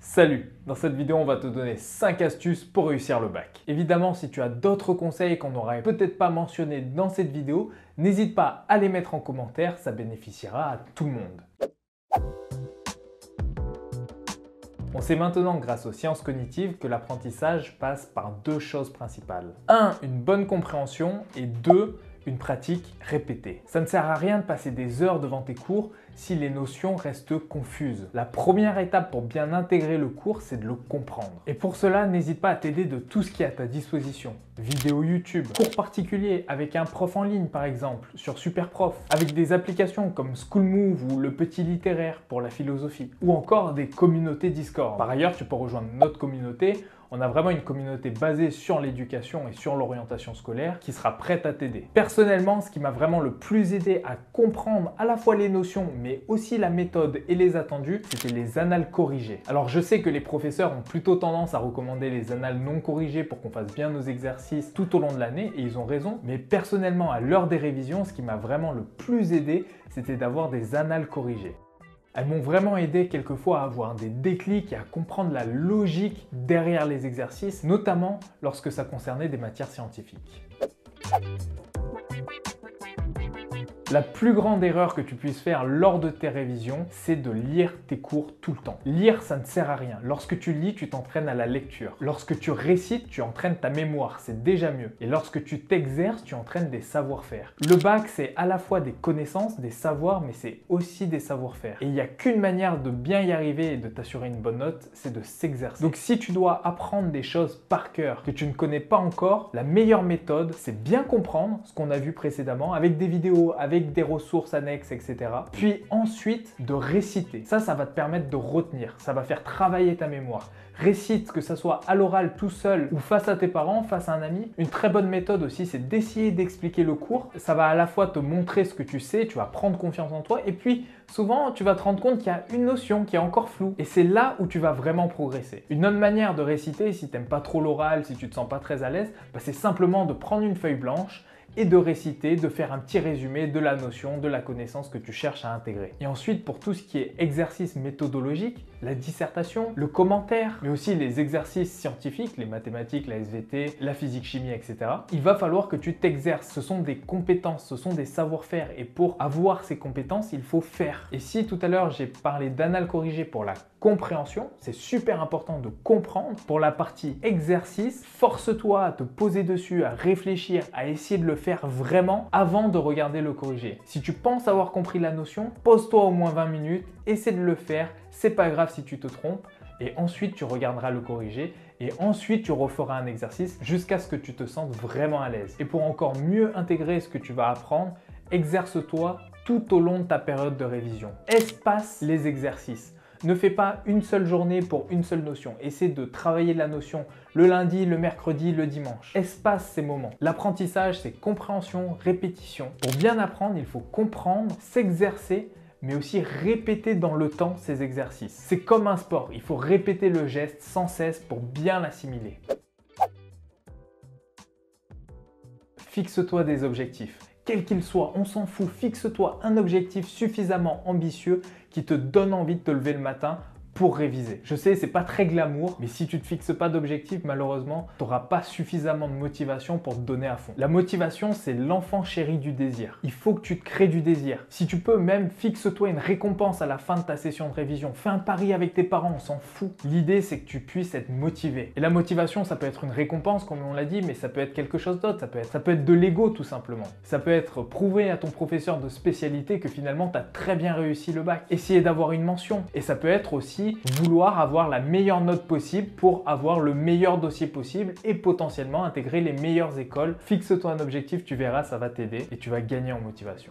Salut! Dans cette vidéo, on va te donner 5 astuces pour réussir le bac. Évidemment, si tu as d'autres conseils qu'on n'aurait peut-être pas mentionnés dans cette vidéo, n'hésite pas à les mettre en commentaire, ça bénéficiera à tout le monde. On sait maintenant, grâce aux sciences cognitives, que l'apprentissage passe par deux choses principales. 1. Une bonne compréhension et 2. Une pratique répétée. Ça ne sert à rien de passer des heures devant tes cours si les notions restent confuses. La première étape pour bien intégrer le cours, c'est de le comprendre. Et pour cela, n'hésite pas à t'aider de tout ce qui est à ta disposition. Vidéos YouTube, cours particuliers avec un prof en ligne par exemple, sur Superprof, avec des applications comme Schoolmove ou Le Petit Littéraire pour la philosophie, ou encore des communautés Discord. Par ailleurs, tu peux rejoindre notre communauté. On a vraiment une communauté basée sur l'éducation et sur l'orientation scolaire qui sera prête à t'aider. Personnellement, ce qui m'a vraiment le plus aidé à comprendre à la fois les notions mais aussi la méthode et les attendus, c'était les annales corrigées. Alors je sais que les professeurs ont plutôt tendance à recommander les annales non corrigées pour qu'on fasse bien nos exercices tout au long de l'année et ils ont raison, mais personnellement à l'heure des révisions, ce qui m'a vraiment le plus aidé, c'était d'avoir des annales corrigées. Elles m'ont vraiment aidé quelquefois à avoir des déclics et à comprendre la logique derrière les exercices, notamment lorsque ça concernait des matières scientifiques. La plus grande erreur que tu puisses faire lors de tes révisions, c'est de lire tes cours tout le temps. Lire, ça ne sert à rien. Lorsque tu lis, tu t'entraînes à la lecture. Lorsque tu récites, tu entraînes ta mémoire, c'est déjà mieux. Et lorsque tu t'exerces, tu entraînes des savoir-faire. Le bac, c'est à la fois des connaissances, des savoirs, mais c'est aussi des savoir-faire. Et il n'y a qu'une manière de bien y arriver et de t'assurer une bonne note, c'est de s'exercer. Donc si tu dois apprendre des choses par cœur que tu ne connais pas encore, la meilleure méthode, c'est bien comprendre ce qu'on a vu précédemment avec des vidéos, avec des ressources annexes, etc. Puis ensuite, de réciter. Ça va te permettre de retenir. Ça va faire travailler ta mémoire. Récite, que ça soit à l'oral tout seul ou face à tes parents, face à un ami. Une très bonne méthode aussi, c'est d'essayer d'expliquer le cours. Ça va à la fois te montrer ce que tu sais, tu vas prendre confiance en toi et puis souvent, tu vas te rendre compte qu'il y a une notion qui est encore floue et c'est là où tu vas vraiment progresser. Une autre manière de réciter, si tu n'aimes pas trop l'oral, si tu te sens pas très à l'aise, c'est simplement de prendre une feuille blanche et de réciter, de faire un petit résumé de la notion, de la connaissance que tu cherches à intégrer. Et ensuite, pour tout ce qui est exercice méthodologique, la dissertation, le commentaire, mais aussi les exercices scientifiques, les mathématiques, la SVT, la physique-chimie, etc., il va falloir que tu t'exerces. Ce sont des compétences, ce sont des savoir-faire. Et pour avoir ces compétences, il faut faire. Et si tout à l'heure, j'ai parlé d'annales corrigées pour la compréhension, c'est super important de comprendre. Pour la partie exercice, force-toi à te poser dessus, à réfléchir, à essayer de le faire vraiment avant de regarder le corrigé. Si tu penses avoir compris la notion, pose-toi au moins 20 minutes, essaie de le faire, c'est pas grave si tu te trompes, et ensuite tu regarderas le corrigé, et ensuite tu referas un exercice jusqu'à ce que tu te sentes vraiment à l'aise. Et pour encore mieux intégrer ce que tu vas apprendre, exerce-toi tout au long de ta période de révision. Espace les exercices. Ne fais pas une seule journée pour une seule notion. Essaie de travailler la notion le lundi, le mercredi, le dimanche. Espace ces moments. L'apprentissage, c'est compréhension, répétition. Pour bien apprendre, il faut comprendre, s'exercer, mais aussi répéter dans le temps ces exercices. C'est comme un sport. Il faut répéter le geste sans cesse pour bien l'assimiler. Fixe-toi des objectifs. Quel qu'il soit, on s'en fout, fixe-toi un objectif suffisamment ambitieux qui te donne envie de te lever le matin pour réviser. Je sais, c'est pas très glamour, mais si tu te fixes pas d'objectif, malheureusement, tu n'auras pas suffisamment de motivation pour te donner à fond. La motivation, c'est l'enfant chéri du désir. Il faut que tu te crées du désir. Si tu peux, même fixe-toi une récompense à la fin de ta session de révision. Fais un pari avec tes parents, on s'en fout. L'idée, c'est que tu puisses être motivé. Et la motivation, ça peut être une récompense, comme on l'a dit, mais ça peut être quelque chose d'autre. Ça peut être de l'ego, tout simplement. Ça peut être prouver à ton professeur de spécialité que finalement, tu as très bien réussi le bac. Essayer d'avoir une mention. Et ça peut être aussi vouloir avoir la meilleure note possible pour avoir le meilleur dossier possible et potentiellement intégrer les meilleures écoles. Fixe-toi un objectif, tu verras, ça va t'aider et tu vas gagner en motivation.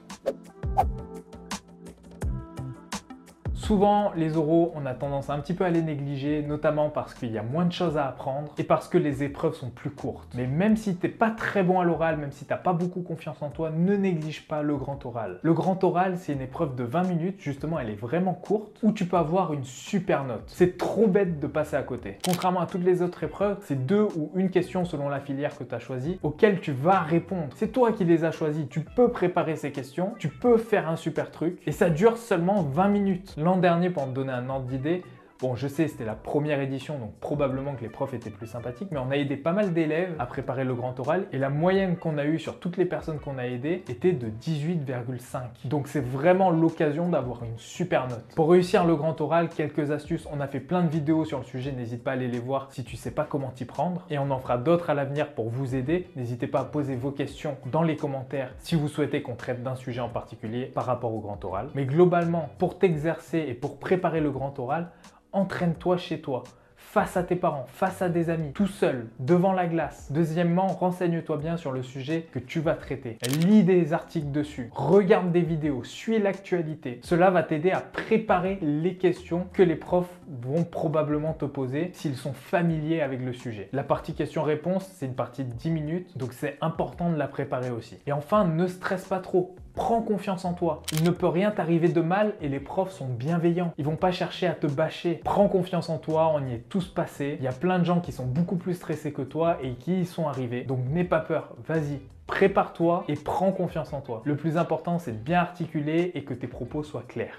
Souvent, les oraux, on a tendance un petit peu à les négliger, notamment parce qu'il y a moins de choses à apprendre et parce que les épreuves sont plus courtes. Mais même si tu n'es pas très bon à l'oral, même si tu n'as pas beaucoup confiance en toi, ne néglige pas le grand oral. Le grand oral, c'est une épreuve de 20 minutes, justement, elle est vraiment courte, où tu peux avoir une super note. C'est trop bête de passer à côté. Contrairement à toutes les autres épreuves, c'est 2 ou 1 question selon la filière que tu as choisie, auxquelles tu vas répondre. C'est toi qui les as choisies, tu peux préparer ces questions, tu peux faire un super truc, et ça dure seulement 20 minutes. L'an dernier, pour me donner un ordre d'idée, Bon, je sais, c'était la première édition, donc probablement que les profs étaient plus sympathiques, mais on a aidé pas mal d'élèves à préparer le grand oral et la moyenne qu'on a eue sur toutes les personnes qu'on a aidées était de 18,5. Donc c'est vraiment l'occasion d'avoir une super note. Pour réussir le grand oral, quelques astuces, on a fait plein de vidéos sur le sujet, n'hésite pas à aller les voir si tu sais pas comment t'y prendre. Et on en fera d'autres à l'avenir pour vous aider. N'hésitez pas à poser vos questions dans les commentaires si vous souhaitez qu'on traite d'un sujet en particulier par rapport au grand oral. Mais globalement, pour t'exercer et pour préparer le grand oral, entraîne-toi chez toi, face à tes parents, face à des amis, tout seul, devant la glace. Deuxièmement, renseigne-toi bien sur le sujet que tu vas traiter. Lis des articles dessus, regarde des vidéos, suis l'actualité. Cela va t'aider à préparer les questions que les profs vont probablement te poser s'ils sont familiers avec le sujet. La partie questions-réponses, c'est une partie de 10 minutes, donc c'est important de la préparer aussi. Et enfin, ne stresse pas trop. Prends confiance en toi. Il ne peut rien t'arriver de mal et les profs sont bienveillants. Ils vont pas chercher à te bâcher. Prends confiance en toi, on y est tous passés. Il y a plein de gens qui sont beaucoup plus stressés que toi et qui y sont arrivés. Donc n'aie pas peur, vas-y. Prépare-toi et prends confiance en toi. Le plus important, c'est de bien articuler et que tes propos soient clairs.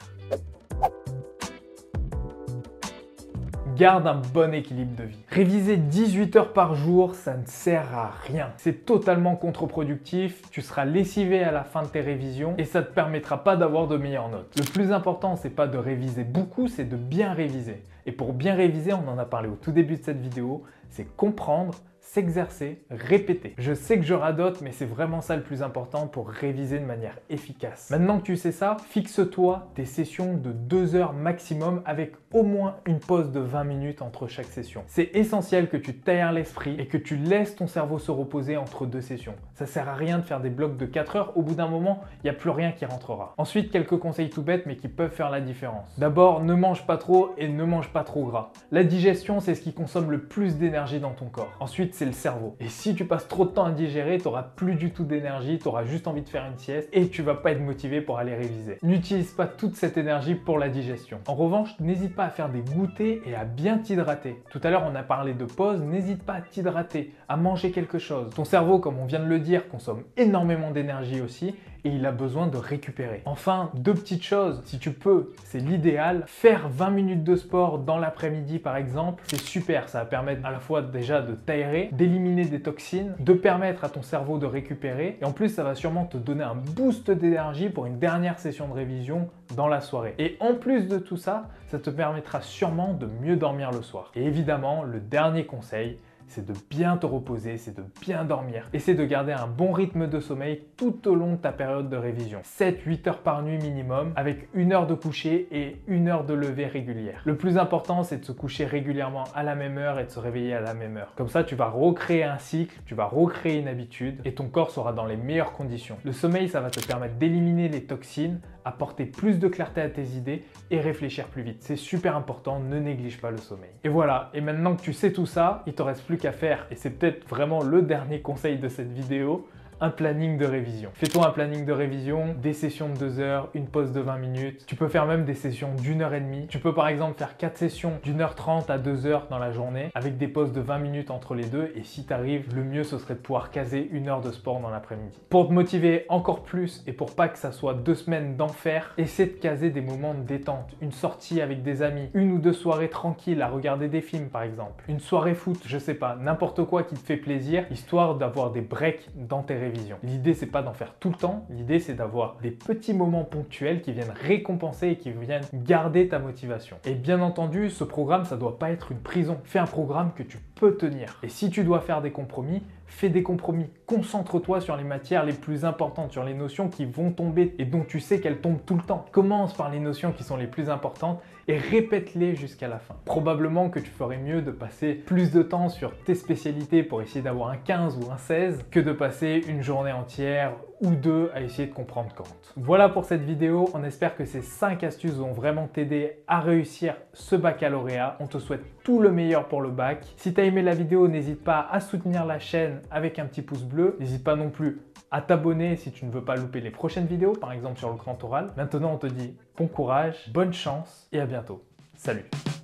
Garde un bon équilibre de vie. Réviser 18 heures par jour, ça ne sert à rien. C'est totalement contre-productif, tu seras lessivé à la fin de tes révisions et ça ne te permettra pas d'avoir de meilleures notes. Le plus important, c'est pas de réviser beaucoup, c'est de bien réviser. Et pour bien réviser, on en a parlé au tout début de cette vidéo, c'est comprendre, s'exercer, répéter. Je sais que je radote, mais c'est vraiment ça le plus important pour réviser de manière efficace. Maintenant que tu sais ça, fixe-toi des sessions de 2 heures maximum avec au moins une pause de 20 minutes entre chaque session. C'est essentiel que tu t'aères l'esprit et que tu laisses ton cerveau se reposer entre deux sessions. Ça sert à rien de faire des blocs de 4 heures, au bout d'un moment, il n'y a plus rien qui rentrera. Ensuite, quelques conseils tout bêtes mais qui peuvent faire la différence. D'abord, ne mange pas trop et ne mange pas trop gras. La digestion, c'est ce qui consomme le plus d'énergie dans ton corps. Ensuite, c'est le cerveau. Et si tu passes trop de temps à digérer, tu n'auras plus du tout d'énergie, tu auras juste envie de faire une sieste et tu vas pas être motivé pour aller réviser. N'utilise pas toute cette énergie pour la digestion. En revanche, n'hésite pas à faire des goûters et à bien t'hydrater. Tout à l'heure, on a parlé de pause, n'hésite pas à t'hydrater, à manger quelque chose. Ton cerveau, comme on vient de le dire, consomme énormément d'énergie aussi et il a besoin de récupérer. Enfin, deux petites choses, si tu peux, c'est l'idéal. Faire 20 minutes de sport dans l'après-midi par exemple, c'est super. Ça va permettre à la fois déjà de t'aérer, d'éliminer des toxines, de permettre à ton cerveau de récupérer et en plus ça va sûrement te donner un boost d'énergie pour une dernière session de révision dans la soirée. Et en plus de tout ça, ça te permettra sûrement de mieux dormir le soir. Et évidemment, le dernier conseil, c'est de bien te reposer, c'est de bien dormir. Et c'est de garder un bon rythme de sommeil tout au long de ta période de révision. 7-8 heures par nuit minimum, avec 1 heure de coucher et 1 heure de lever régulière. Le plus important, c'est de se coucher régulièrement à la même heure et de se réveiller à la même heure. Comme ça, tu vas recréer un cycle, tu vas recréer une habitude et ton corps sera dans les meilleures conditions. Le sommeil, ça va te permettre d'éliminer les toxines, apporter plus de clarté à tes idées et réfléchir plus vite. C'est super important, ne néglige pas le sommeil. Et voilà, et maintenant que tu sais tout ça, il ne te reste plus qu'à faire, et c'est peut-être vraiment le dernier conseil de cette vidéo, un planning de révision. Fais-toi un planning de révision, des sessions de 2 heures, une pause de 20 minutes. Tu peux faire même des sessions d'1 heure et demie. Tu peux par exemple faire 4 sessions d'1h30 à 2 heures dans la journée avec des pauses de 20 minutes entre les deux. Et si tu arrives, le mieux ce serait de pouvoir caser 1 heure de sport dans l'après-midi. Pour te motiver encore plus et pour pas que ça soit 2 semaines d'enfer, essaie de caser des moments de détente. Une sortie avec des amis, 1 ou 2 soirées tranquilles à regarder des films par exemple. Une soirée foot, je sais pas, n'importe quoi qui te fait plaisir, histoire d'avoir des breaks dans tes révisions. L'idée, c'est pas d'en faire tout le temps. L'idée, c'est d'avoir des petits moments ponctuels qui viennent récompenser et qui viennent garder ta motivation. Et bien entendu, ce programme, ça doit pas être une prison. Fais un programme que tu peux tenir. Et si tu dois faire des compromis, fais des compromis. Concentre-toi sur les matières les plus importantes, sur les notions qui vont tomber et dont tu sais qu'elles tombent tout le temps. Commence par les notions qui sont les plus importantes et répète-les jusqu'à la fin. Probablement que tu ferais mieux de passer plus de temps sur tes spécialités pour essayer d'avoir un 15 ou un 16 que de passer une journée entière ou 2 à essayer de comprendre Kant. Voilà pour cette vidéo, on espère que ces 5 astuces vont vraiment t'aider à réussir ce baccalauréat. On te souhaite tout le meilleur pour le bac. Si tu as aimé la vidéo, n'hésite pas à soutenir la chaîne avec un petit pouce bleu. N'hésite pas non plus à t'abonner si tu ne veux pas louper les prochaines vidéos, par exemple sur le grand oral. Maintenant, on te dit bon courage, bonne chance et à bientôt. Salut!